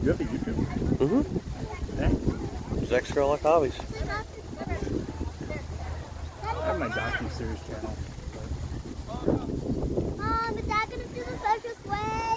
You have a YouTube? Mm-hmm. Okay. Zach's Girl Like Hobbies. I have my docu-series channel. Mom, is that going to do the fastest way?